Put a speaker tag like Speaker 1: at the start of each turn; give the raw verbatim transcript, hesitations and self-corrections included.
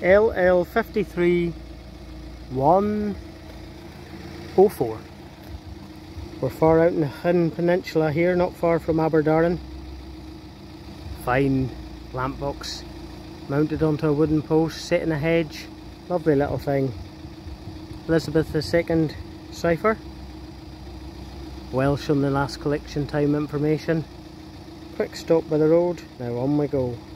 Speaker 1: L L five three one oh four. We're far out in the Hidden Peninsula here, not far from Aberdaron. Fine lamp box mounted onto a wooden post, set in a hedge. Lovely little thing. Elizabeth the Second cipher. Welsh on the last collection time information. Quick stop by the road. Now on we go.